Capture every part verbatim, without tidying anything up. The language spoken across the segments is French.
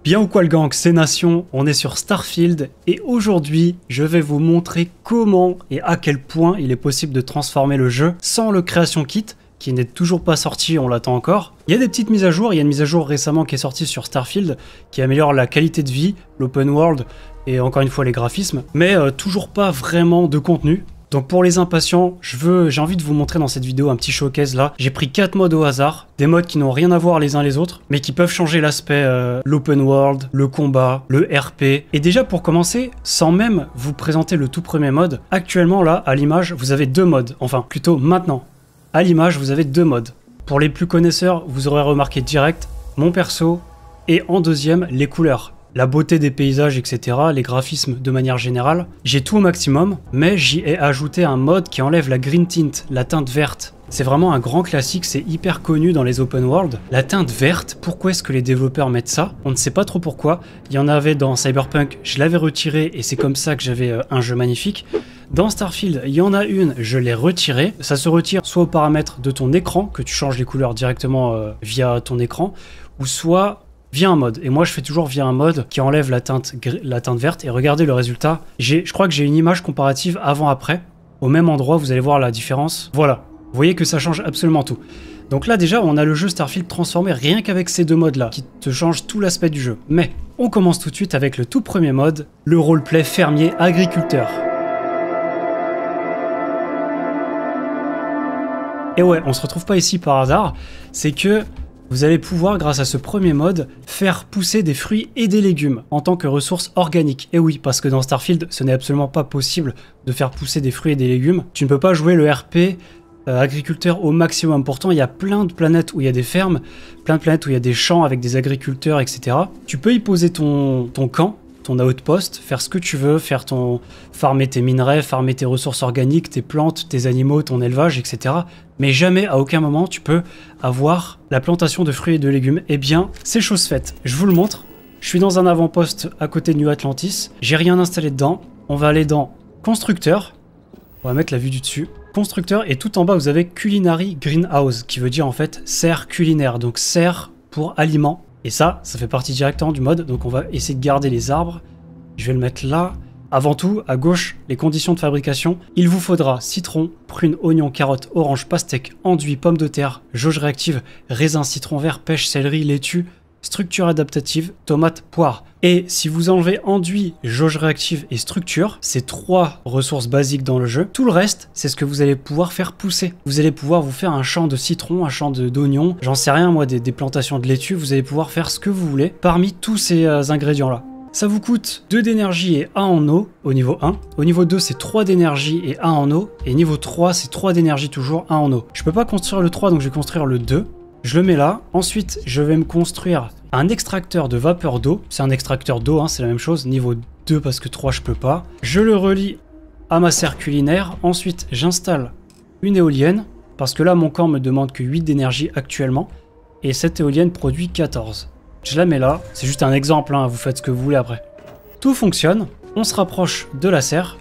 Bien ou quoi le gang, c'est Nation, on est sur Starfield et aujourd'hui je vais vous montrer comment et à quel point il est possible de transformer le jeu sans le Creation Kit qui n'est toujours pas sorti, on l'attend encore. Il y a des petites mises à jour, il y a une mise à jour récemment qui est sortie sur Starfield qui améliore la qualité de vie, l'open world et encore une fois les graphismes, mais euh, toujours pas vraiment de contenu. Donc pour les impatients, je veux, j'ai envie de vous montrer dans cette vidéo un petit showcase là. J'ai pris quatre modes au hasard, des modes qui n'ont rien à voir les uns les autres, mais qui peuvent changer l'aspect, euh, l'open world, le combat, le R P. Et déjà pour commencer, sans même vous présenter le tout premier mode, actuellement là, à l'image, vous avez deux modes. Enfin, plutôt maintenant. À l'image, vous avez deux modes. Pour les plus connaisseurs, vous aurez remarqué direct mon perso et en deuxième, les couleurs. La beauté des paysages, et cetera, les graphismes de manière générale. J'ai tout au maximum, mais j'y ai ajouté un mode qui enlève la green tint, la teinte verte. C'est vraiment un grand classique, c'est hyper connu dans les open world. La teinte verte, pourquoi est-ce que les développeurs mettent ça? On ne sait pas trop pourquoi. Il y en avait dans Cyberpunk, je l'avais retiré et c'est comme ça que j'avais euh, un jeu magnifique. Dans Starfield, il y en a une, je l'ai retirée. Ça se retire soit aux paramètres de ton écran, que tu changes les couleurs directement euh, via ton écran, ou soit via un mode. Et moi, je fais toujours via un mode qui enlève la teinte, la teinte verte. Et regardez le résultat. J'ai, je crois que j'ai une image comparative avant-après. Au même endroit, vous allez voir la différence. Voilà. Vous voyez que ça change absolument tout. Donc là, déjà, on a le jeu Starfield transformé rien qu'avec ces deux modes-là, qui te changent tout l'aspect du jeu. Mais on commence tout de suite avec le tout premier mode, le roleplay fermier-agriculteur. Et ouais, on se retrouve pas ici par hasard. C'est que vous allez pouvoir, grâce à ce premier mode, faire pousser des fruits et des légumes en tant que ressources organiques. Et oui, parce que dans Starfield, ce n'est absolument pas possible de faire pousser des fruits et des légumes. Tu ne peux pas jouer le R P euh, agriculteur au maximum. Pourtant, il y a plein de planètes où il y a des fermes, plein de planètes où il y a des champs avec des agriculteurs, et cetera. Tu peux y poser ton, ton camp, ton outpost, faire ce que tu veux, faire ton farmer tes minerais, farmer tes ressources organiques, tes plantes, tes animaux, ton élevage, et cetera. Mais jamais, à aucun moment, tu peux avoir la plantation de fruits et de légumes. Eh bien, c'est chose faite. Je vous le montre. Je suis dans un avant-poste à côté de New Atlantis. J'ai rien installé dedans. On va aller dans Constructeur. On va mettre la vue du dessus. Constructeur, et tout en bas, vous avez Culinary Greenhouse, qui veut dire en fait serre culinaire. Donc serre pour aliments. Et ça, ça fait partie directement du mode. Donc on va essayer de garder les arbres. Je vais le mettre là. Avant tout, à gauche, les conditions de fabrication. Il vous faudra citron, prune, oignon, carotte, orange, pastèque, enduit, pomme de terre, jauge réactive, raisin, citron vert, pêche, céleri, laitue, structure adaptative, tomate, poire. Et si vous enlevez enduit, jauge réactive et structure, c'est trois ressources basiques dans le jeu. Tout le reste, c'est ce que vous allez pouvoir faire pousser. Vous allez pouvoir vous faire un champ de citron, un champ d'oignons, j'en sais rien moi, des, des plantations de laitue. Vous allez pouvoir faire ce que vous voulez parmi tous ces euh, ingrédients-là. Ça vous coûte deux d'énergie et un en eau au niveau un. Au niveau deux, c'est trois d'énergie et un en eau. Et niveau trois, c'est trois d'énergie toujours, un en eau. Je peux pas construire le trois, donc je vais construire le deux. Je le mets là. Ensuite, je vais me construire un extracteur de vapeur d'eau. C'est un extracteur d'eau, hein, c'est la même chose. Niveau deux, parce que trois, je peux pas. Je le relie à ma serre culinaire. Ensuite, j'installe une éolienne. Parce que là, mon camp me demande que huit d'énergie actuellement. Et cette éolienne produit quatorze. Je la mets là, c'est juste un exemple, hein, vous faites ce que vous voulez après. Tout fonctionne, on se rapproche de la serre.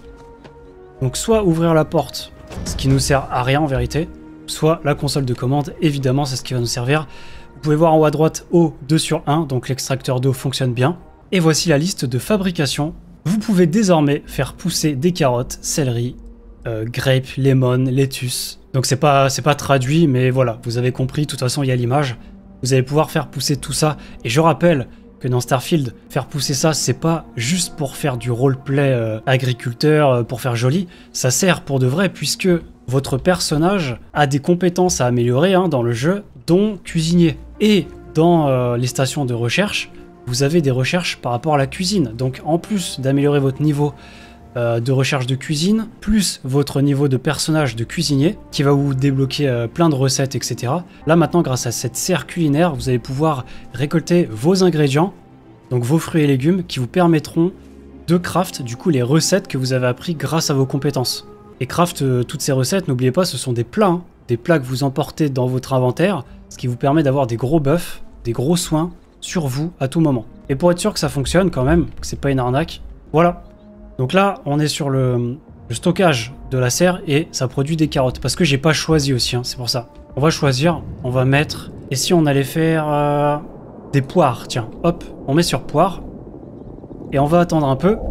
Donc soit ouvrir la porte, ce qui nous sert à rien en vérité, soit la console de commande, évidemment c'est ce qui va nous servir. Vous pouvez voir en haut à droite eau deux sur un, donc l'extracteur d'eau fonctionne bien. Et voici la liste de fabrication. Vous pouvez désormais faire pousser des carottes, céleri, euh, grape, lemon, lettuce. Donc c'est pas, c'est pas traduit, mais voilà, vous avez compris, de toute façon il y a l'image. Vous allez pouvoir faire pousser tout ça. Et je rappelle que dans Starfield, faire pousser ça, c'est pas juste pour faire du roleplay euh, agriculteur, euh, pour faire joli. Ça sert pour de vrai, puisque votre personnage a des compétences à améliorer hein, dans le jeu, dont cuisinier. Et dans euh, les stations de recherche, vous avez des recherches par rapport à la cuisine. Donc en plus d'améliorer votre niveau Euh, de recherche de cuisine, plus votre niveau de personnage de cuisinier, qui va vous débloquer euh, plein de recettes, et cetera. Là maintenant, grâce à cette serre culinaire, vous allez pouvoir récolter vos ingrédients, donc vos fruits et légumes, qui vous permettront de craft du coup les recettes que vous avez appris grâce à vos compétences. Et craft euh, toutes ces recettes, n'oubliez pas, ce sont des plats, hein, des plats que vous emportez dans votre inventaire, ce qui vous permet d'avoir des gros buffs, des gros soins sur vous à tout moment. Et pour être sûr que ça fonctionne quand même, que c'est pas une arnaque, voilà. Donc là, on est sur le, le stockage de la serre et ça produit des carottes. Parce que j'ai pas choisi aussi, hein, c'est pour ça. On va choisir, on va mettre... Et si on allait faire... Euh, des poires. Tiens, hop, on met sur poire. Et on va attendre un peu.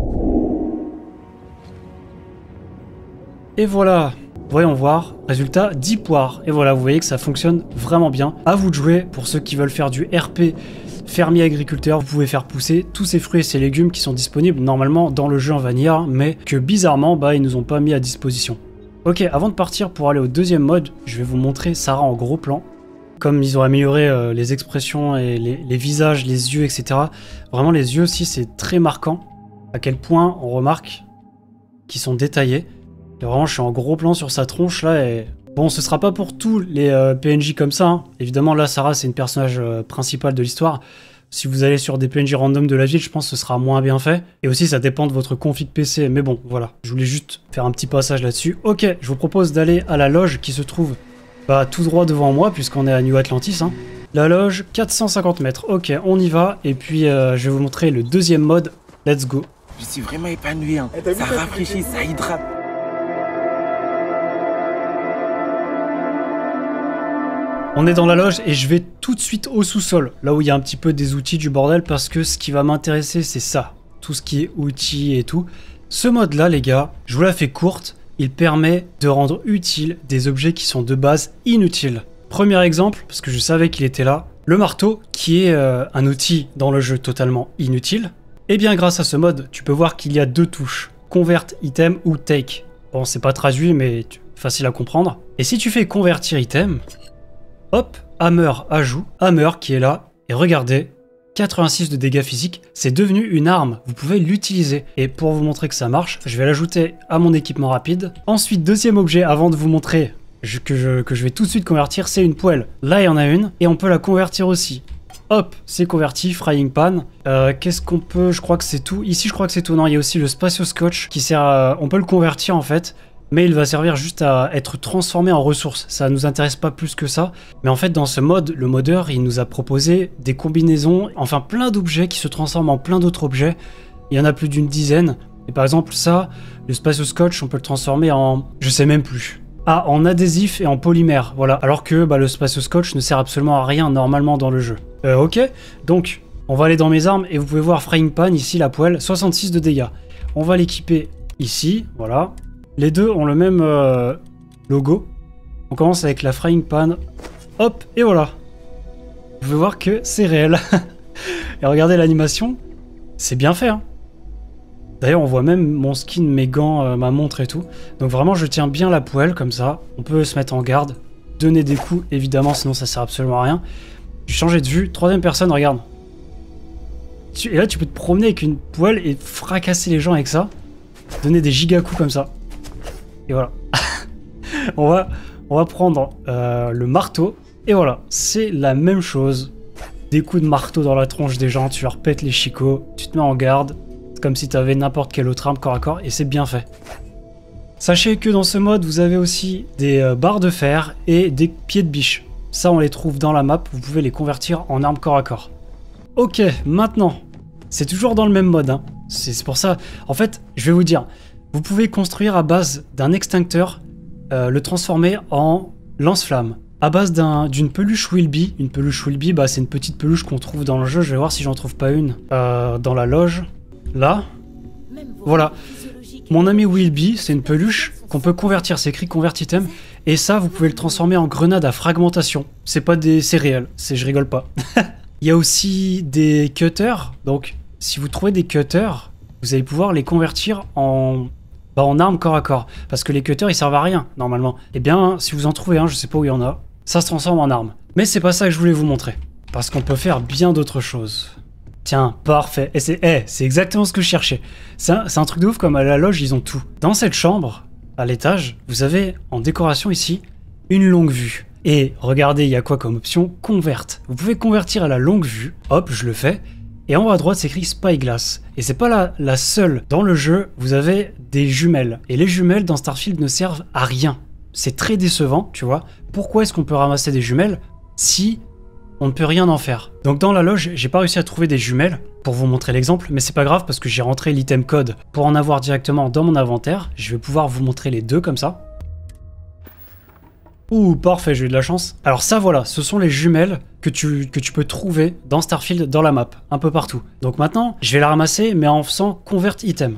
Et voilà. Voyons voir. Résultat, dix poires. Et voilà, vous voyez que ça fonctionne vraiment bien. À vous de jouer. Pour ceux qui veulent faire du R P fermier agriculteur, vous pouvez faire pousser tous ces fruits et ces légumes qui sont disponibles normalement dans le jeu en vanilla, mais que bizarrement, bah, ils nous ont pas mis à disposition. Ok, avant de partir pour aller au deuxième mode, je vais vous montrer Sarah en gros plan. Comme ils ont amélioré euh, les expressions et les, les visages, les yeux, et cetera. Vraiment, les yeux aussi, c'est très marquant. À quel point on remarque qu'ils sont détaillés. Et vraiment, je suis en gros plan sur sa tronche là. Et bon, ce sera pas pour tous les euh, P N J comme ça. Hein. Évidemment, là, Sarah, c'est une personnage euh, principale de l'histoire. Si vous allez sur des P N J random de la ville, je pense que ce sera moins bien fait. Et aussi, ça dépend de votre config P C. Mais bon, voilà. Je voulais juste faire un petit passage là-dessus. Ok, je vous propose d'aller à la loge qui se trouve bah, tout droit devant moi, puisqu'on est à New Atlantis. Hein. La loge, quatre cent cinquante mètres. Ok, on y va. Et puis, euh, je vais vous montrer le deuxième mode. Let's go. Je suis vraiment épanoui. Hein. Ça rafraîchit, ça hydrate. On est dans la loge et je vais tout de suite au sous-sol, là où il y a un petit peu des outils du bordel, parce que ce qui va m'intéresser, c'est ça. Tout ce qui est outils et tout. Ce mode-là, les gars, je vous la fais courte, il permet de rendre utile des objets qui sont de base inutiles. Premier exemple, parce que je savais qu'il était là, le marteau, qui est euh, un outil dans le jeu totalement inutile. Et bien grâce à ce mode, tu peux voir qu'il y a deux touches, Convert Item ou Take. Bon, c'est pas traduit, mais facile à comprendre. Et si tu fais Convertir Item... Hop, Hammer ajout, Hammer qui est là, et regardez, quatre-vingt-six de dégâts physiques, c'est devenu une arme, vous pouvez l'utiliser. Et pour vous montrer que ça marche, je vais l'ajouter à mon équipement rapide. Ensuite, deuxième objet, avant de vous montrer je, que, je, que je vais tout de suite convertir, c'est une poêle. Là, il y en a une, et on peut la convertir aussi. Hop, c'est converti, frying pan. Euh, Qu'est-ce qu'on peut, je crois que c'est tout. Ici, je crois que c'est tout. Non, il y a aussi le spatio scotch qui sert à... On peut le convertir en fait. Mais il va servir juste à être transformé en ressources. Ça nous intéresse pas plus que ça. Mais en fait, dans ce mode, le modeur, il nous a proposé des combinaisons, enfin plein d'objets qui se transforment en plein d'autres objets. Il y en a plus d'une dizaine. Et par exemple, ça, le spatio scotch, on peut le transformer en... je sais même plus. Ah, en adhésif et en polymère, voilà. Alors que bah, le spatio scotch ne sert absolument à rien normalement dans le jeu. Euh, ok, donc, on va aller dans mes armes et vous pouvez voir frying pan, ici, la poêle, soixante-six de dégâts. On va l'équiper ici, voilà. Les deux ont le même euh, logo. On commence avec la frying pan. Hop, et voilà. Vous pouvez voir que c'est réel. Et regardez l'animation. C'est bien fait. Hein. D'ailleurs, on voit même mon skin, mes gants, euh, ma montre et tout. Donc vraiment, je tiens bien la poêle comme ça. On peut se mettre en garde. Donner des coups, évidemment, sinon ça sert absolument à rien. Changer de vue. Troisième personne, regarde. Et là, tu peux te promener avec une poêle et fracasser les gens avec ça. Donner des giga coups comme ça. Et voilà. on, va, on va prendre euh, le marteau. Et voilà, c'est la même chose. Des coups de marteau dans la tronche des gens, tu leur pètes les chicots, tu te mets en garde. C'est comme si tu avais n'importe quelle autre arme corps à corps et c'est bien fait. Sachez que dans ce mode, vous avez aussi des euh, barres de fer et des pieds de biche. Ça, on les trouve dans la map, vous pouvez les convertir en armes corps à corps. Ok, maintenant, c'est toujours dans le même mode. Hein. C'est pour ça, en fait, je vais vous dire... Vous pouvez construire à base d'un extincteur, euh, le transformer en lance-flamme. À base d'une peluche Wilby. Une peluche Wilby, bah, c'est une petite peluche qu'on trouve dans le jeu. Je vais voir si j'en trouve pas une euh, dans la loge. Là. Voilà. Mon ami Wilby, c'est une peluche qu'on peut convertir. C'est écrit Convert Item. Et ça, vous pouvez le transformer en grenade à fragmentation. C'est pas des... c'est réel. Je rigole pas. Il y a aussi des cutters. Donc, si vous trouvez des cutters, vous allez pouvoir les convertir en... Bah en armes corps à corps, parce que les cutters ils servent à rien normalement. Et bien si vous en trouvez un, je sais pas où il y en a, ça se transforme en arme. Mais c'est pas ça que je voulais vous montrer, parce qu'on peut faire bien d'autres choses. Tiens, parfait, et c'est hey, c'est exactement ce que je cherchais. C'est un, un truc de ouf, comme à la loge ils ont tout. Dans cette chambre, à l'étage, vous avez en décoration ici, une longue vue. Et regardez, il y a quoi comme option? Convert. Vous pouvez convertir à la longue vue, hop, je le fais. Et en haut à droite, c'est écrit Spyglass. Et c'est pas la, la seule. Dans le jeu, vous avez des jumelles. Et les jumelles dans Starfield ne servent à rien. C'est très décevant, tu vois. Pourquoi est-ce qu'on peut ramasser des jumelles si on ne peut rien en faire? Donc dans la loge, j'ai pas réussi à trouver des jumelles pour vous montrer l'exemple, mais c'est pas grave parce que j'ai rentré l'item code pour en avoir directement dans mon inventaire. Je vais pouvoir vous montrer les deux comme ça. Ouh, parfait, j'ai eu de la chance. Alors ça, voilà, ce sont les jumelles que tu, que tu peux trouver dans Starfield, dans la map, un peu partout. Donc maintenant, je vais la ramasser, mais en faisant Convert Item.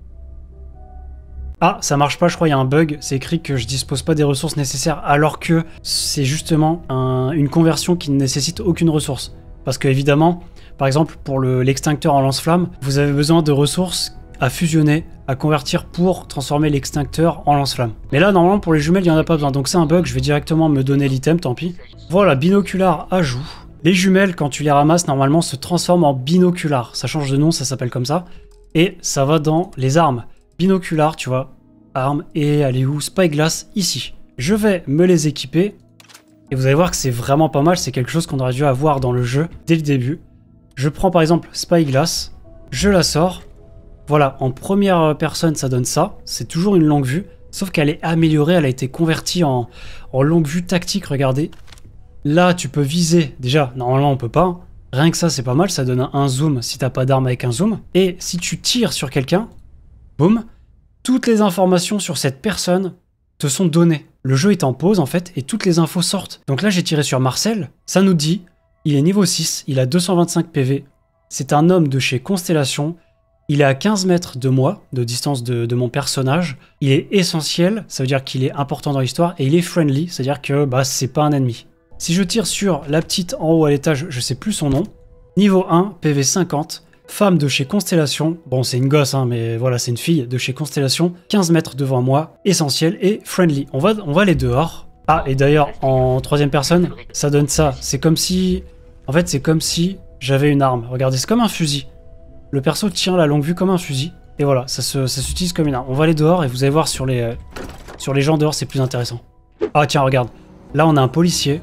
Ah, ça marche pas, je crois, il y a un bug. C'est écrit que je dispose pas des ressources nécessaires, alors que c'est justement un, une conversion qui ne nécessite aucune ressource. Parce que, évidemment, par exemple, pour l'extincteur en lance-flamme, vous avez besoin de ressources à fusionner, à convertir pour transformer l'extincteur en lance-flamme. Mais là, normalement, pour les jumelles, il n'y en a pas besoin. Donc c'est un bug, je vais directement me donner l'item, tant pis. Voilà, binocular ajout. Les jumelles, quand tu les ramasses, normalement, se transforment en binocular. Ça change de nom, ça s'appelle comme ça. Et ça va dans les armes. Binocular, tu vois, armes, et allez où? Spyglass, ici. Je vais me les équiper. Et vous allez voir que c'est vraiment pas mal, c'est quelque chose qu'on aurait dû avoir dans le jeu dès le début. Je prends par exemple Spyglass, je la sors. Voilà, en première personne, ça donne ça. C'est toujours une longue vue, sauf qu'elle est améliorée, elle a été convertie en, en longue vue tactique, regardez. Là, tu peux viser. Déjà, normalement, on peut pas. Hein. Rien que ça, c'est pas mal, ça donne un zoom si t'as pas d'arme avec un zoom. Et si tu tires sur quelqu'un, boum, toutes les informations sur cette personne te sont données. Le jeu est en pause, en fait, et toutes les infos sortent. Donc là, j'ai tiré sur Marcel. Ça nous dit, il est niveau six, il a deux cent vingt-cinq P V. C'est un homme de chez Constellation. Il est à quinze mètres de moi, de distance de, de mon personnage. Il est essentiel, ça veut dire qu'il est important dans l'histoire, et il est friendly, c'est-à-dire que bah, c'est pas un ennemi. Si je tire sur la petite en haut à l'étage, je sais plus son nom. Niveau un, P V cinquante, femme de chez Constellation. Bon, c'est une gosse, hein, mais voilà, c'est une fille de chez Constellation. quinze mètres devant moi, essentiel et friendly. On va, on va aller dehors. Ah, et d'ailleurs, en troisième personne, ça donne ça. C'est comme si... En fait, c'est comme si j'avais une arme. Regardez, c'est comme un fusil. Le perso tient la longue vue comme un fusil. Et voilà, ça s'utilise comme une arme. On va aller dehors et vous allez voir sur les, euh, sur les gens dehors, c'est plus intéressant. Ah tiens, regarde. Là, on a un policier.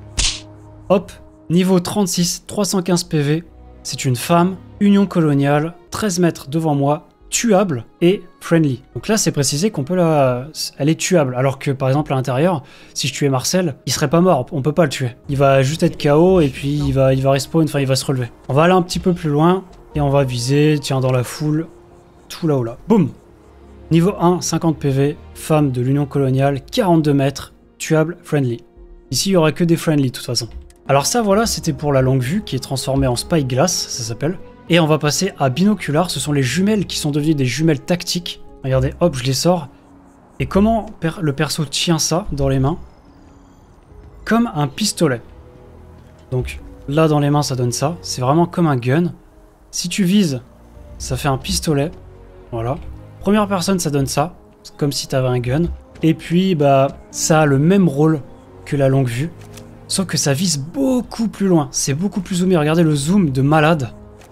Hop, niveau trente-six, trois cent quinze P V. C'est une femme, union coloniale, treize mètres devant moi, tuable et friendly. Donc là, c'est précisé qu'on peut la... Elle est tuable. Alors que, par exemple, à l'intérieur, si je tuais Marcel, il serait pas mort. On peut pas le tuer. Il va juste être K O et puis il va, il va respawn, enfin, il va se relever. On va aller un petit peu plus loin. Et on va viser, tiens, dans la foule, tout là-haut là. Boum. Niveau un, cinquante P V, femme de l'Union coloniale, quarante-deux mètres, tuable, friendly. Ici, il n'y aura que des friendly, de toute façon. Alors ça, voilà, c'était pour la longue vue, qui est transformée en Spyglass, ça s'appelle. Et on va passer à binocular, ce sont les jumelles qui sont devenues des jumelles tactiques. Regardez, hop, je les sors. Et comment le perso tient ça dans les mains? Comme un pistolet. Donc, là, dans les mains, ça donne ça. C'est vraiment comme un gun. Si tu vises, ça fait un pistolet. Voilà. Première personne, ça donne ça. Comme si tu avais un gun. Et puis, bah, ça a le même rôle que la longue vue. Sauf que ça vise beaucoup plus loin. C'est beaucoup plus zoomé. Regardez le zoom de malade.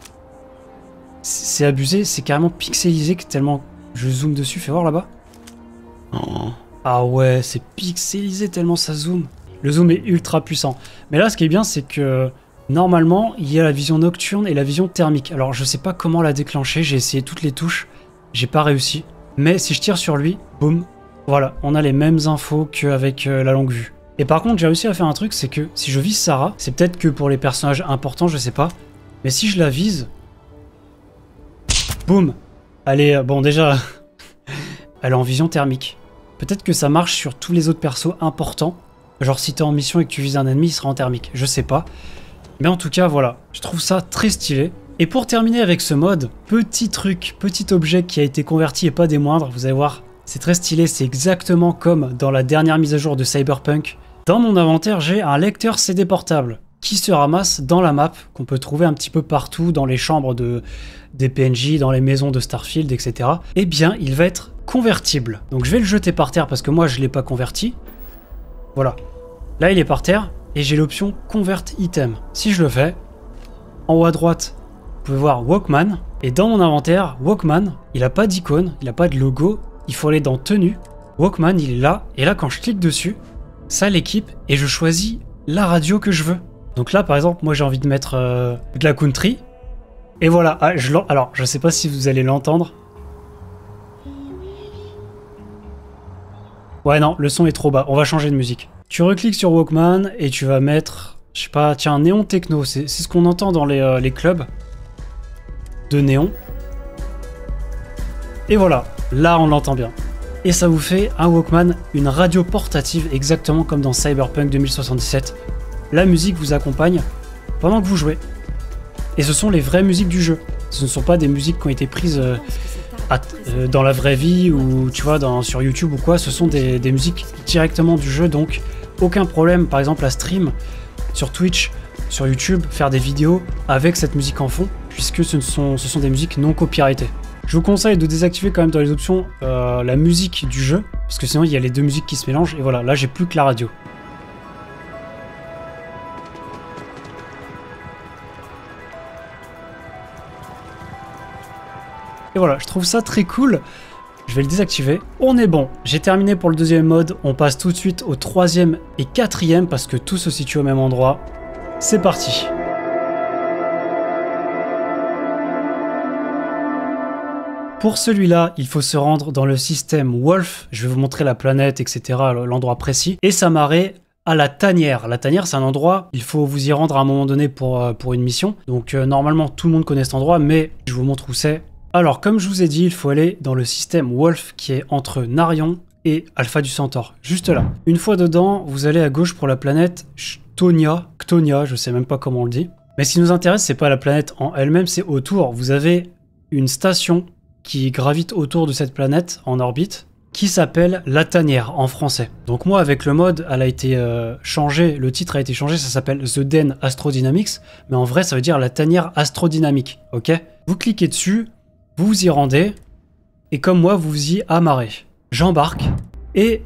C'est abusé. C'est carrément pixelisé tellement je zoome dessus. Fais voir là-bas. Oh. Ah ouais, c'est pixelisé tellement ça zoome. Le zoom est ultra puissant. Mais là, ce qui est bien, c'est que... Normalement, il y a la vision nocturne et la vision thermique. Alors, je sais pas comment la déclencher, j'ai essayé toutes les touches, j'ai pas réussi. Mais si je tire sur lui, boum, voilà, on a les mêmes infos qu'avec euh, la longue vue. Et par contre, j'ai réussi à faire un truc, c'est que si je vise Sarah, c'est peut-être que pour les personnages importants, je sais pas, mais si je la vise, boum, elle est, bon déjà, elle est en vision thermique. Peut-être que ça marche sur tous les autres persos importants, genre si t'es en mission et que tu vises un ennemi, il sera en thermique, je sais pas. Mais en tout cas, voilà, je trouve ça très stylé. Et pour terminer avec ce mode, petit truc, petit objet qui a été converti et pas des moindres, vous allez voir, c'est très stylé, c'est exactement comme dans la dernière mise à jour de Cyberpunk. Dans mon inventaire, j'ai un lecteur C D portable qui se ramasse dans la map, qu'on peut trouver un petit peu partout, dans les chambres de, des P N J, dans les maisons de Starfield, et cetera. Eh bien, il va être convertible. Donc je vais le jeter par terre parce que moi, je ne l'ai pas converti. Voilà. Là, il est par terre. Et j'ai l'option Convert Item. Si je le fais, en haut à droite, vous pouvez voir Walkman. Et dans mon inventaire, Walkman, il n'a pas d'icône, il n'a pas de logo. Il faut aller dans Tenue. Walkman, il est là. Et là, quand je clique dessus, ça l'équipe et je choisis la radio que je veux. Donc là, par exemple, moi, j'ai envie de mettre euh, de la country. Et voilà. Ah, je Alors, je sais pas si vous allez l'entendre. Ouais, non, le son est trop bas. On va changer de musique. Tu recliques sur Walkman et tu vas mettre, je sais pas, tiens, néon techno. C'est ce qu'on entend dans les, euh, les clubs de néon. Et voilà, là on l'entend bien. et ça vous fait un Walkman, une radio portative, exactement comme dans Cyberpunk deux mille soixante-dix-sept. La musique vous accompagne pendant que vous jouez. Et ce sont les vraies musiques du jeu. Ce ne sont pas des musiques qui ont été prises euh, à, euh, dans la vraie vie ou tu vois dans, sur YouTube ou quoi. Ce sont des, des musiques directement du jeu, donc aucun problème par exemple à stream sur Twitch, sur YouTube, faire des vidéos avec cette musique en fond, puisque ce sont, ce sont des musiques non copyrightées. Je vous conseille de désactiver quand même dans les options euh, la musique du jeu, parce que sinon il y a les deux musiques qui se mélangent, et voilà, là j'ai plus que la radio. Et voilà, je trouve ça très cool. Je vais le désactiver. On est bon. J'ai terminé pour le deuxième mode. On passe tout de suite au troisième et quatrième parce que tout se situe au même endroit. C'est parti. Pour celui-là, il faut se rendre dans le système Wolf. Je vais vous montrer la planète, et cetera, l'endroit précis. Et s'amarrer à la tanière. La tanière, c'est un endroit, il faut vous y rendre à un moment donné pour, pour une mission. Donc euh, normalement, tout le monde connaît cet endroit, mais je vous montre où c'est. Alors, comme je vous ai dit, il faut aller dans le système Wolf qui est entre Narion et Alpha du Centaure, juste là. Une fois dedans, vous allez à gauche pour la planète Chtonia, Chtonia, je sais même pas comment on le dit. Mais ce qui nous intéresse, c'est pas la planète en elle-même, c'est autour. Vous avez une station qui gravite autour de cette planète en orbite, qui s'appelle la tanière en français. Donc moi, avec le mode, elle a été euh, changée, le titre a été changé, ça s'appelle The Den Astrodynamics, mais en vrai, ça veut dire la tanière astrodynamique, ok? Vous cliquez dessus, vous vous y rendez, et comme moi, vous vous y amarrez. J'embarque, et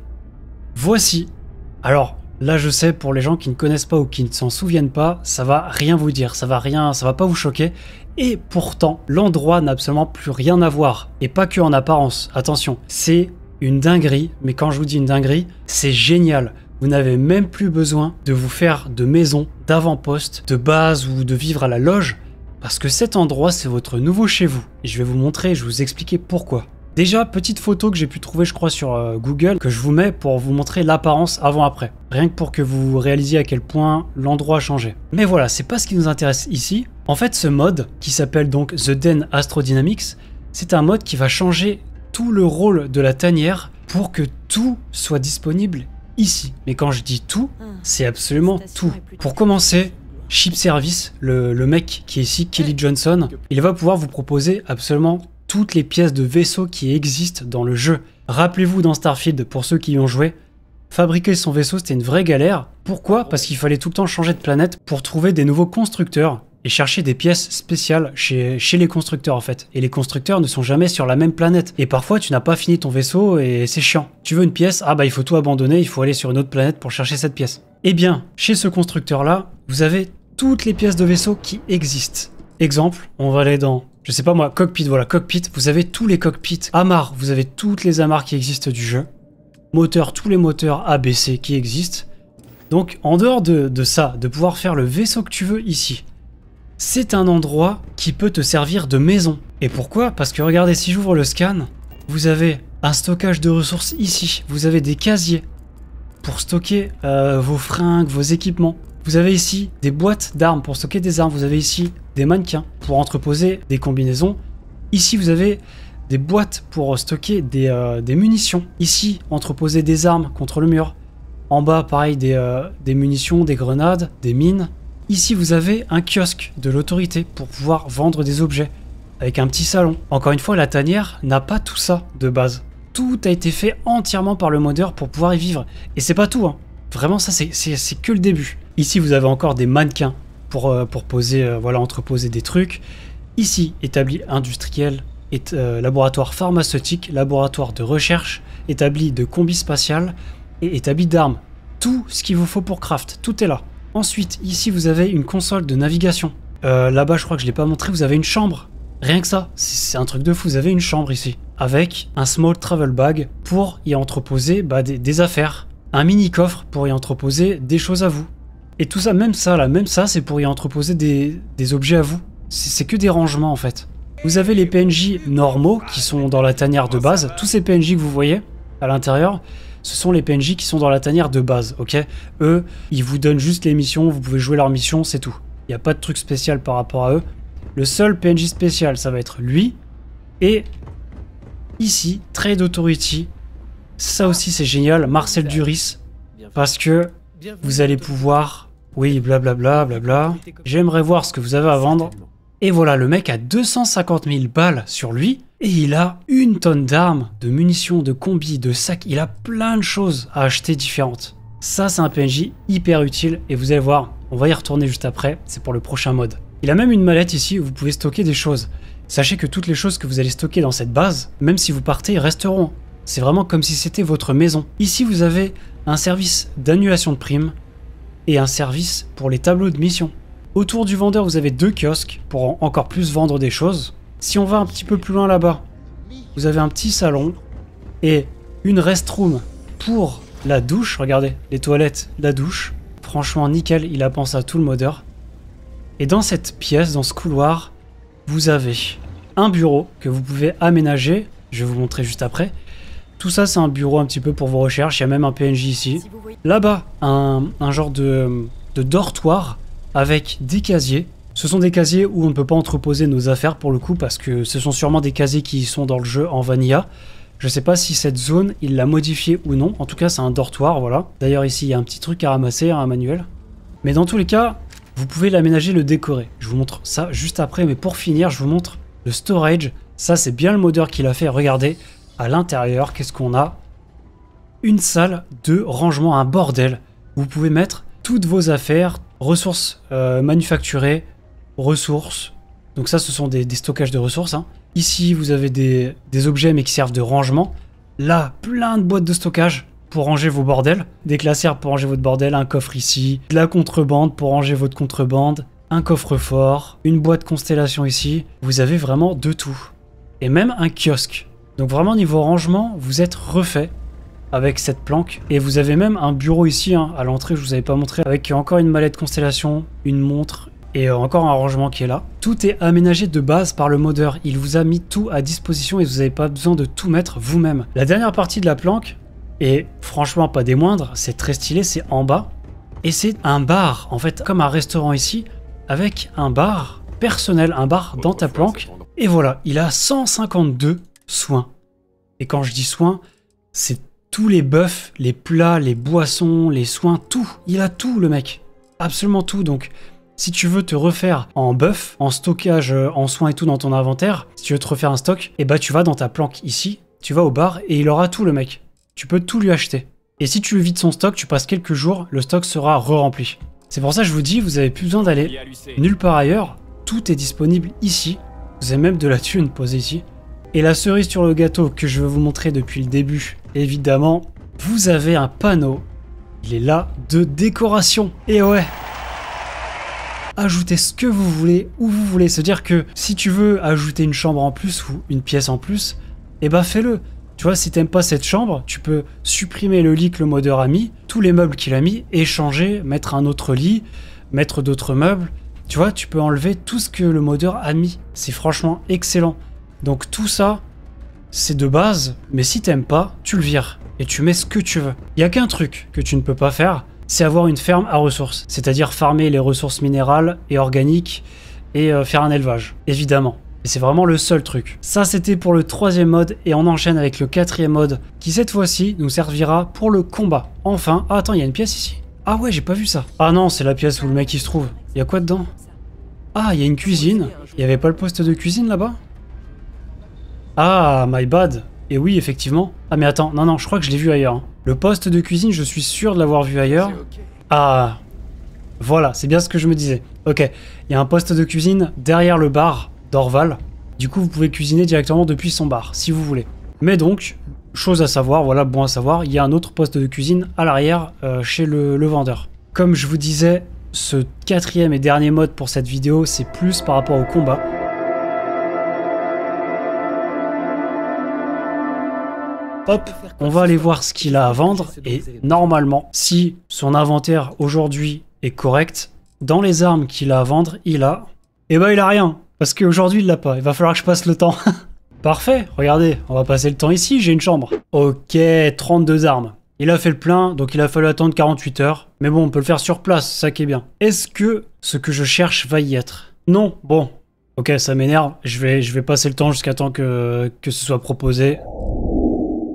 voici. Alors, là, je sais, pour les gens qui ne connaissent pas ou qui ne s'en souviennent pas, ça va rien vous dire, ça va rien, ça va pas vous choquer. Et pourtant, l'endroit n'a absolument plus rien à voir, et pas que en apparence. Attention, c'est une dinguerie, mais quand je vous dis une dinguerie, c'est génial. Vous n'avez même plus besoin de vous faire de maison, d'avant-poste, de base ou de vivre à la loge. Parce que cet endroit, c'est votre nouveau chez vous. Et je vais vous montrer, je vais vous expliquer pourquoi. Déjà, petite photo que j'ai pu trouver, je crois, sur euh, Google, que je vous mets pour vous montrer l'apparence avant-après. Rien que pour que vous réalisiez à quel point l'endroit a changé. Mais voilà, c'est pas ce qui nous intéresse ici. En fait, ce mode, qui s'appelle donc The Den Astrodynamics, c'est un mode qui va changer tout le rôle de la tanière pour que tout soit disponible ici. Mais quand je dis tout, c'est absolument tout. Pour commencer, Ship Service, le, le mec qui est ici, Kelly Johnson, il va pouvoir vous proposer absolument toutes les pièces de vaisseau qui existent dans le jeu. Rappelez-vous dans Starfield, pour ceux qui y ont joué, fabriquer son vaisseau c'était une vraie galère. Pourquoi? Parce qu'il fallait tout le temps changer de planète pour trouver des nouveaux constructeurs et chercher des pièces spéciales chez, chez les constructeurs en fait. Et les constructeurs ne sont jamais sur la même planète. Et parfois tu n'as pas fini ton vaisseau et c'est chiant. Tu veux une pièce, ah bah il faut tout abandonner, il faut aller sur une autre planète pour chercher cette pièce. Eh bien, chez ce constructeur là, vous avez toutes les pièces de vaisseau qui existent. Exemple, on va aller dans, je sais pas moi, cockpit, voilà, cockpit, vous avez tous les cockpits. Amarres, vous avez toutes les amarres qui existent du jeu. Moteur, tous les moteurs A B C qui existent. Donc, en dehors de, de ça, de pouvoir faire le vaisseau que tu veux ici, c'est un endroit qui peut te servir de maison. Et pourquoi? Parce que regardez, si j'ouvre le scan, vous avez un stockage de ressources ici. Vous avez des casiers pour stocker euh, vos fringues, vos équipements. Vous avez ici des boîtes d'armes pour stocker des armes. Vous avez ici des mannequins pour entreposer des combinaisons. Ici, vous avez des boîtes pour stocker des, euh, des munitions. Ici, entreposer des armes contre le mur. En bas, pareil, des, euh, des munitions, des grenades, des mines. Ici, vous avez un kiosque de l'autorité pour pouvoir vendre des objets, avec un petit salon. Encore une fois, la tanière n'a pas tout ça de base. Tout a été fait entièrement par le modeur pour pouvoir y vivre. Et c'est pas tout, hein. Vraiment, ça, c'est que le début. Ici, vous avez encore des mannequins pour, euh, pour poser, euh, voilà, entreposer des trucs. Ici, établi industriel, et, euh, laboratoire pharmaceutique, laboratoire de recherche, établi de combi spatial et établi d'armes. Tout ce qu'il vous faut pour craft, tout est là. Ensuite, ici, vous avez une console de navigation. Euh, Là-bas, je crois que je ne l'ai pas montré, vous avez une chambre. Rien que ça, c'est un truc de fou. Vous avez une chambre ici, avec un small travel bag pour y entreposer bah, des, des affaires. Un mini coffre pour y entreposer des choses à vous. Et tout ça, même ça, là, même ça, c'est pour y entreposer des, des objets à vous. C'est que des rangements, en fait. Vous avez les P N J normaux qui sont dans la tanière de base. Tous ces P N J que vous voyez à l'intérieur, ce sont les P N J qui sont dans la tanière de base, ok? Eux, ils vous donnent juste les missions, vous pouvez jouer leurs missions, c'est tout. Il n'y a pas de truc spécial par rapport à eux. Le seul P N J spécial, ça va être lui. Et ici, Trade Authority, Ça aussi c'est génial, Marcel Duris, parce que vous allez pouvoir... Oui, blablabla, blabla. J'aimerais voir ce que vous avez à vendre. Et voilà, le mec a deux cent cinquante mille balles sur lui. Et il a une tonne d'armes, de munitions, de combis, de sacs. Il a plein de choses à acheter différentes. Ça, c'est un P N J hyper utile. Et vous allez voir, on va y retourner juste après. C'est pour le prochain mode. Il a même une mallette ici où vous pouvez stocker des choses. Sachez que toutes les choses que vous allez stocker dans cette base, même si vous partez, resteront. C'est vraiment comme si c'était votre maison. Ici, vous avez un service d'annulation de primes et un service pour les tableaux de mission. Autour du vendeur, vous avez deux kiosques pour encore plus vendre des choses. Si on va un petit peu plus loin là-bas, vous avez un petit salon et une restroom pour la douche. Regardez, les toilettes, la douche. Franchement, nickel, il a pensé à tout le modeur. Et dans cette pièce, dans ce couloir, vous avez un bureau que vous pouvez aménager. Je vais vous montrer juste après. Tout ça, c'est un bureau un petit peu pour vos recherches. Il y a même un P N J ici. Là-bas, un, un genre de, de dortoir avec des casiers. Ce sont des casiers où on ne peut pas entreposer nos affaires pour le coup, parce que ce sont sûrement des casiers qui sont dans le jeu en vanilla. Je sais pas si cette zone, il l'a modifiée ou non. En tout cas, c'est un dortoir, voilà. D'ailleurs, ici, il y a un petit truc à ramasser, un manuel. Mais dans tous les cas, vous pouvez l'aménager, le décorer. Je vous montre ça juste après. Mais pour finir, je vous montre le storage. Ça, c'est bien le modeur qui l'a fait. Regardez. À l'intérieur, qu'est-ce qu'on a? Une salle de rangement, un bordel. Vous pouvez mettre toutes vos affaires, ressources euh, manufacturées, ressources. Donc ça, ce sont des, des stockages de ressources. Hein. Ici, vous avez des, des objets, mais qui servent de rangement. Là, plein de boîtes de stockage pour ranger vos bordels. Des classeurs pour ranger votre bordel, un coffre ici. De la contrebande pour ranger votre contrebande. Un coffre-fort, une boîte constellation ici. Vous avez vraiment de tout. Et même un kiosque. Donc vraiment niveau rangement, vous êtes refait avec cette planque. Et vous avez même un bureau ici, hein, à l'entrée, je vous avais pas montré, avec encore une mallette constellation, une montre et euh, encore un rangement qui est là. Tout est aménagé de base par le modeur. Il vous a mis tout à disposition et vous n'avez pas besoin de tout mettre vous-même. La dernière partie de la planque, et franchement pas des moindres, c'est très stylé, c'est en bas. Et c'est un bar, en fait, comme un restaurant ici, avec un bar personnel, un bar dans ta planque. Et voilà, il a cent cinquante-deux soins. Et quand je dis soins, c'est tous les buffs, les plats, les boissons, les soins, tout. Il a tout, le mec. Absolument tout. Donc, si tu veux te refaire en buff, en stockage, en soins et tout dans ton inventaire, si tu veux te refaire un stock, et bah tu vas dans ta planque ici, tu vas au bar et il aura tout, le mec. Tu peux tout lui acheter. Et si tu lui vides son stock, tu passes quelques jours, le stock sera re-rempli. C'est pour ça que je vous dis, vous avez plus besoin d'aller nulle part ailleurs. Tout est disponible ici. Vous avez même de la thune posée ici. Et la cerise sur le gâteau que je vais vous montrer depuis le début, évidemment, vous avez un panneau, il est là, de décoration. Et ouais, ajoutez ce que vous voulez, où vous voulez. C'est-à-dire que si tu veux ajouter une chambre en plus ou une pièce en plus, eh ben fais-le. Tu vois, si t'aimes pas cette chambre, tu peux supprimer le lit que le modeur a mis, tous les meubles qu'il a mis, échanger, mettre un autre lit, mettre d'autres meubles. Tu vois, tu peux enlever tout ce que le modeur a mis. C'est franchement excellent. Donc tout ça, c'est de base, mais si t'aimes pas, tu le vires et tu mets ce que tu veux. Il y a qu'un truc que tu ne peux pas faire, c'est avoir une ferme à ressources, c'est-à-dire farmer les ressources minérales et organiques et euh, faire un élevage, évidemment. Et c'est vraiment le seul truc. Ça, c'était pour le troisième mode et on enchaîne avec le quatrième mode qui cette fois-ci nous servira pour le combat. Enfin, ah, attends, il y a une pièce ici. Ah ouais, j'ai pas vu ça. Ah non, c'est la pièce où le mec il se trouve. Il y a quoi dedans? Ah, il y a une cuisine. Il y avait pas le poste de cuisine là-bas? Ah, my bad. Et oui, effectivement. Ah mais attends, non, non, je crois que je l'ai vu ailleurs. Hein. Le poste de cuisine, je suis sûr de l'avoir vu ailleurs. Ah, voilà, c'est bien ce que je me disais. Ok, il y a un poste de cuisine derrière le bar d'Orval. Du coup, vous pouvez cuisiner directement depuis son bar, si vous voulez. Mais donc, chose à savoir, voilà, bon à savoir, il y a un autre poste de cuisine à l'arrière, euh, chez le, le vendeur. Comme je vous disais, ce quatrième et dernier mode pour cette vidéo, c'est plus par rapport au combat. Hop, on va aller voir ce qu'il a à vendre et normalement, si son inventaire aujourd'hui est correct, dans les armes qu'il a à vendre, il a... Eh ben il a rien, parce qu'aujourd'hui il l'a pas, il va falloir que je passe le temps. Parfait, regardez, on va passer le temps ici, j'ai une chambre. Ok, trente-deux armes. Il a fait le plein, donc il a fallu attendre quarante-huit heures. Mais bon, on peut le faire sur place, ça qui est bien. Est-ce que ce que je cherche va y être? Non, bon. Ok, ça m'énerve, je vais, je vais passer le temps jusqu'à temps que, que ce soit proposé.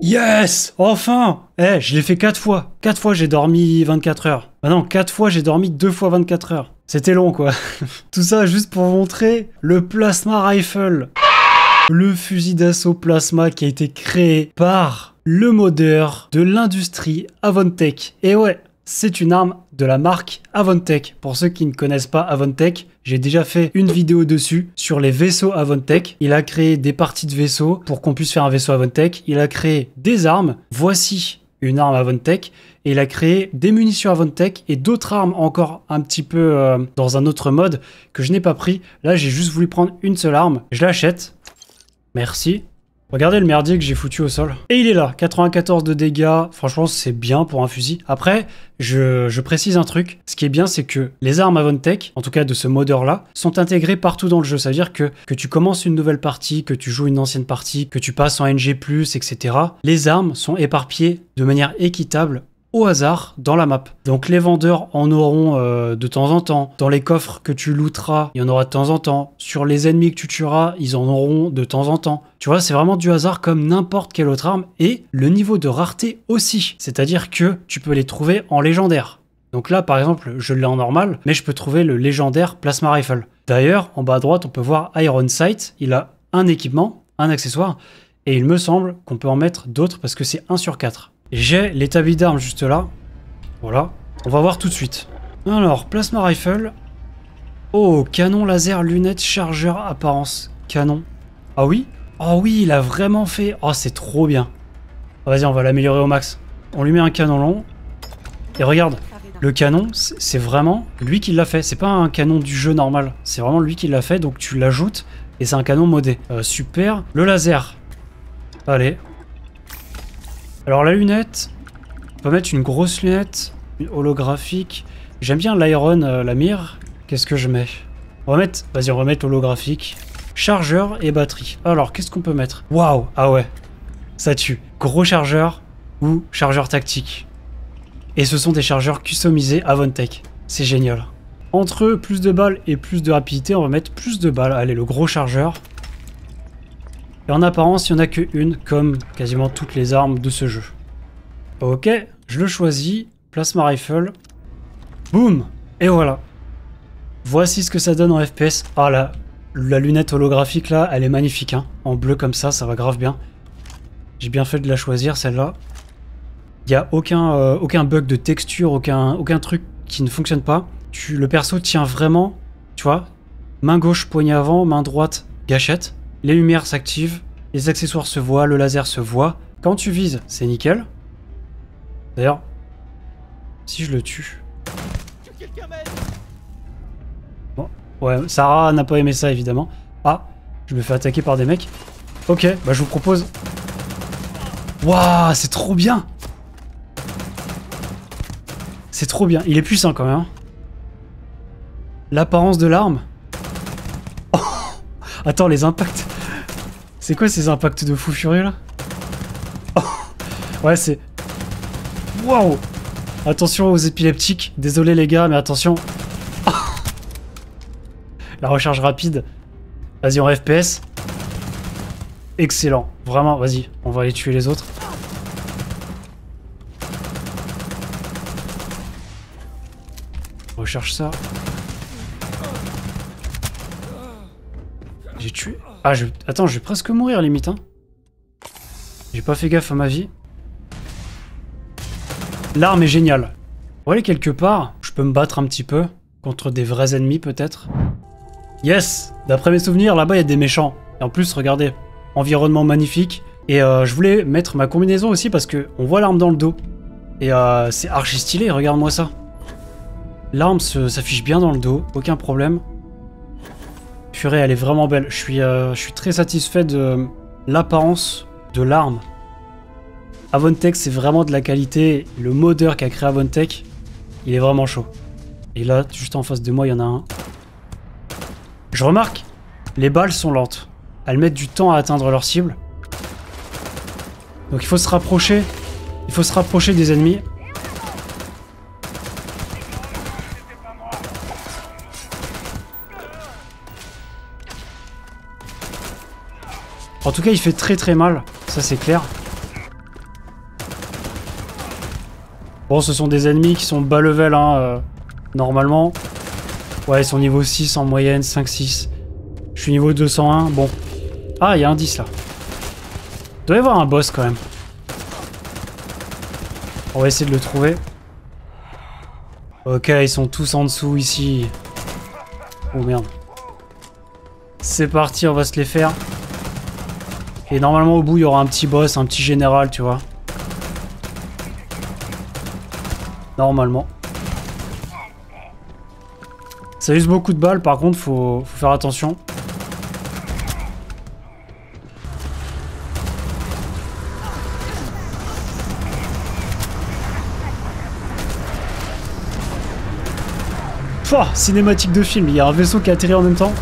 Yes! Enfin! Eh, je l'ai fait quatre fois. quatre fois j'ai dormi vingt-quatre heures. Bah non, quatre fois j'ai dormi deux fois vingt-quatre heures. C'était long quoi. Tout ça juste pour vous montrer le Plasma Rifle. Le fusil d'assaut plasma qui a été créé par le modeur de l'industrie Avontech. Et ouais, c'est une arme de la marque Avontech. Pour ceux qui ne connaissent pas Avontech, j'ai déjà fait une vidéo dessus sur les vaisseaux Avontech. Il a créé des parties de vaisseaux pour qu'on puisse faire un vaisseau Avontech. Il a créé des armes. Voici une arme Avontech. Et il a créé des munitions Avontech et d'autres armes encore un petit peu euh, dans un autre mode que je n'ai pas pris. Là, j'ai juste voulu prendre une seule arme. Je l'achète. Merci. Regardez le merdier que j'ai foutu au sol. Et il est là, quatre-vingt-quatorze de dégâts. Franchement, c'est bien pour un fusil. Après, je, je précise un truc. Ce qui est bien, c'est que les armes Avontech, en tout cas de ce modeur-là, sont intégrées partout dans le jeu. Ça veut dire que, que tu commences une nouvelle partie, que tu joues une ancienne partie, que tu passes en N G plus, et cetera. Les armes sont éparpillées de manière équitable au hasard dans la map. Donc les vendeurs en auront euh, de temps en temps. Dans les coffres que tu looteras, il y en aura de temps en temps. Sur les ennemis que tu tueras, ils en auront de temps en temps. Tu vois, c'est vraiment du hasard comme n'importe quelle autre arme. Et le niveau de rareté aussi. C'est-à-dire que tu peux les trouver en légendaire. Donc là, par exemple, je l'ai en normal, mais je peux trouver le légendaire Plasma Rifle. D'ailleurs, en bas à droite, on peut voir Iron Sight. Il a un équipement, un accessoire. Et il me semble qu'on peut en mettre d'autres parce que c'est un sur quatre. J'ai l'établi d'armes juste là. Voilà. On va voir tout de suite. Alors, Plasma Rifle. Oh, canon laser, lunettes, chargeur, apparence. Canon. Ah oui? Oh oui, il a vraiment fait... Oh, c'est trop bien. Vas-y, on va l'améliorer au max. On lui met un canon long. Et regarde, le canon, c'est vraiment lui qui l'a fait. C'est pas un canon du jeu normal. C'est vraiment lui qui l'a fait, donc tu l'ajoutes. Et c'est un canon modé. Euh, super. Le laser. Allez. Alors la lunette, on peut mettre une grosse lunette, une holographique. J'aime bien l'iron, euh, la mire. Qu'est-ce que je mets? On va mettre, vas-y, on va mettre holographique. Chargeur et batterie. Alors, qu'est-ce qu'on peut mettre? Waouh, ah ouais, ça tue. Gros chargeur ou chargeur tactique. Et ce sont des chargeurs customisés Avontech. C'est génial. Entre eux, plus de balles et plus de rapidité, on va mettre plus de balles. Allez, le gros chargeur. Et en apparence, il n'y en a qu'une, comme quasiment toutes les armes de ce jeu. Ok, je le choisis. Plasma Rifle. Boum! Et voilà. Voici ce que ça donne en F P S. Ah là, la lunette holographique là, elle est magnifique. Hein. En bleu comme ça, ça va grave bien. J'ai bien fait de la choisir, celle-là. Il n'y a aucun, euh, aucun bug de texture, aucun, aucun truc qui ne fonctionne pas. Tu, le perso tient vraiment, tu vois, main gauche, poignet avant, main droite, gâchette. Les lumières s'activent, les accessoires se voient, le laser se voit. Quand tu vises, c'est nickel. D'ailleurs, si je le tue... Bon, ouais, Sarah n'a pas aimé ça, évidemment. Ah, je me fais attaquer par des mecs. Ok, bah je vous propose... Waouh, c'est trop bien! C'est trop bien. Il est puissant, quand même. Hein. L'apparence de l'arme. Oh, attends, les impacts... C'est quoi ces impacts de fou furieux là? Oh, ouais, c'est... Waouh! Attention aux épileptiques. Désolé les gars, mais attention. Oh, la recharge rapide. Vas-y, en F P S. Excellent. Vraiment, vas-y. On va aller tuer les autres. On recherche ça. J'ai tué... Ah, je... Attends, je vais presque mourir, limite, hein. J'ai pas fait gaffe à ma vie. L'arme est géniale. Pour aller quelque part, je peux me battre un petit peu. Contre des vrais ennemis, peut-être. Yes! D'après mes souvenirs, là-bas, il y a des méchants. Et en plus, regardez. Environnement magnifique. Et euh, je voulais mettre ma combinaison aussi, parce que on voit l'arme dans le dos. Et euh, c'est archi stylé, regarde-moi ça. L'arme s'affiche bien dans le dos, aucun problème. Purée, elle est vraiment belle. Je suis, euh, je suis très satisfait de l'apparence de l'arme. Avontech, c'est vraiment de la qualité. Le modeur qu'a créé Avontech, il est vraiment chaud. Et là, juste en face de moi, il y en a un. Je remarque, les balles sont lentes. Elles mettent du temps à atteindre leur cible. Donc il faut se rapprocher. Il faut se rapprocher des ennemis. En tout cas, il fait très très mal, ça c'est clair. Bon, ce sont des ennemis qui sont bas level, hein, euh, normalement. Ouais, ils sont niveau six en moyenne, cinq six. Je suis niveau deux cent un, bon. Ah, il y a un dix là. Il doit y avoir un boss quand même. On va essayer de le trouver. Ok, ils sont tous en dessous ici. Oh merde. C'est parti, on va se les faire. Et normalement au bout il y aura un petit boss, un petit général, tu vois. Normalement. Ça use beaucoup de balles, par contre faut, faut faire attention. Oh, cinématique de film, il y a un vaisseau qui atterrit en même temps.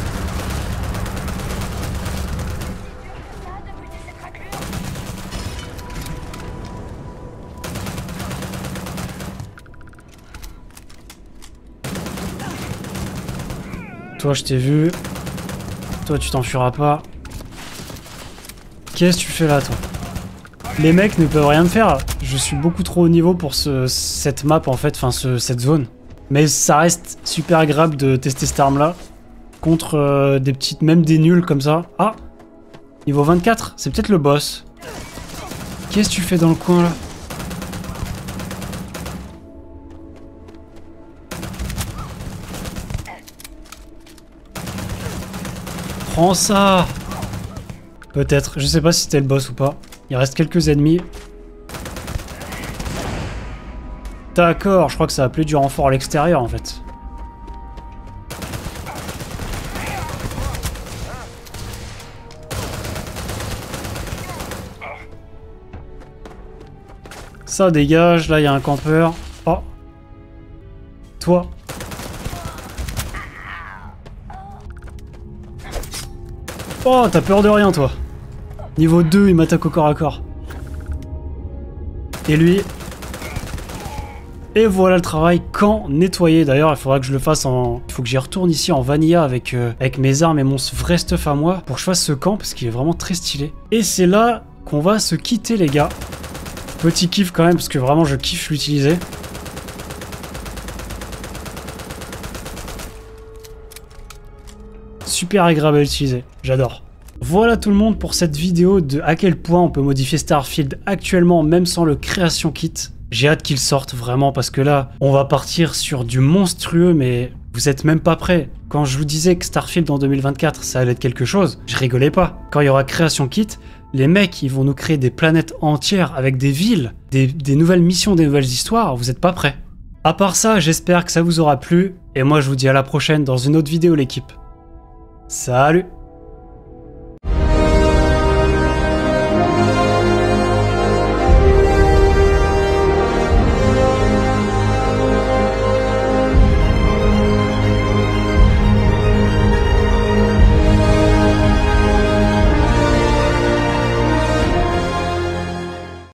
Toi, je t'ai vu. Toi, tu t'enfuiras pas. Qu'est-ce que tu fais là, toi? Les mecs ne peuvent rien me faire. Je suis beaucoup trop haut niveau pour ce, cette map, en fait, enfin, ce, cette zone. Mais ça reste super agréable de tester cette arme-là. Contre euh, des petites... Même des nuls comme ça. Ah! Niveau vingt-quatre, c'est peut-être le boss. Qu'est-ce que tu fais dans le coin, là? Prends ça! Peut-être. Je sais pas si c'était le boss ou pas. Il reste quelques ennemis. D'accord, je crois que ça a appelé du renfort à l'extérieur en fait. Ça dégage, là il y a un campeur. Oh. Toi. Oh, t'as peur de rien toi. Niveau deux, il m'attaque au corps à corps. Et lui... Et voilà le travail, quand nettoyer. D'ailleurs, il faudra que je le fasse en... Il faut que j'y retourne ici en vanilla avec, euh, avec mes armes et mon vrai stuff à moi pour que je fasse ce camp parce qu'il est vraiment très stylé. Et c'est là qu'on va se quitter les gars. Petit kiff quand même parce que vraiment je kiffe l'utiliser. Super agréable à utiliser, j'adore. Voilà tout le monde pour cette vidéo de à quel point on peut modifier Starfield actuellement même sans le création kit. J'ai hâte qu'il sorte vraiment parce que là, on va partir sur du monstrueux, mais vous êtes même pas prêts. Quand je vous disais que Starfield en deux mille vingt-quatre, ça allait être quelque chose, je rigolais pas. Quand il y aura création kit, les mecs, ils vont nous créer des planètes entières avec des villes, des, des nouvelles missions, des nouvelles histoires, vous êtes pas prêts. À part ça, j'espère que ça vous aura plu, et moi je vous dis à la prochaine dans une autre vidéo l'équipe. Salut!